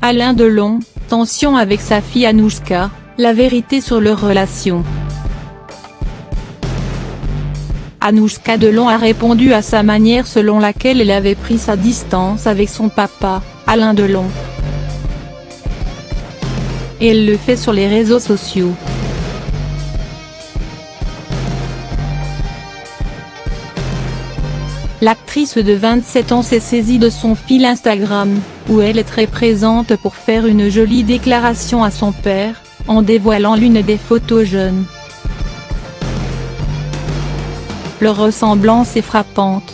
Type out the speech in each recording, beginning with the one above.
Alain Delon, tension avec sa fille Anouchka, la vérité sur leur relation. Anouchka Delon a répondu à sa manière selon laquelle elle avait pris sa distance avec son papa, Alain Delon. Et elle le fait sur les réseaux sociaux. L'actrice de 27 ans s'est saisie de son fil Instagram, où elle est très présente pour faire une jolie déclaration à son père, en dévoilant l'une des photos jeunes. Leur ressemblance est frappante.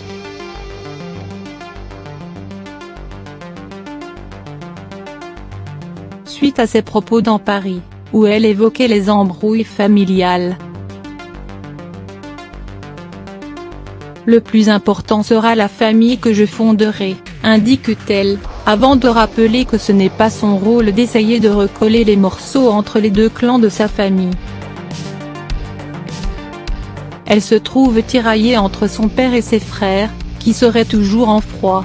Suite à ses propos dans Paris, où elle évoquait les embrouilles familiales. Le plus important sera la famille que je fonderai, indique-t-elle, avant de rappeler que ce n'est pas son rôle d'essayer de recoller les morceaux entre les deux clans de sa famille. Elle se trouve tiraillée entre son père et ses frères, qui seraient toujours en froid.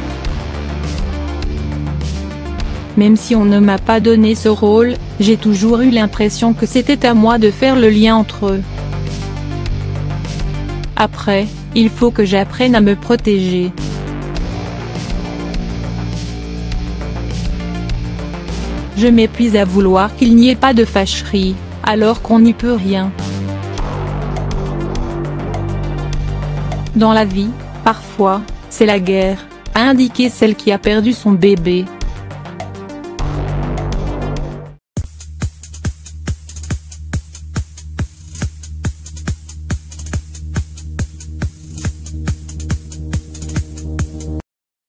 Même si on ne m'a pas donné ce rôle, j'ai toujours eu l'impression que c'était à moi de faire le lien entre eux. Après, il faut que j'apprenne à me protéger. Je m'épuise à vouloir qu'il n'y ait pas de fâcherie, alors qu'on n'y peut rien. Dans la vie, parfois, c'est la guerre, a indiqué celle qui a perdu son bébé.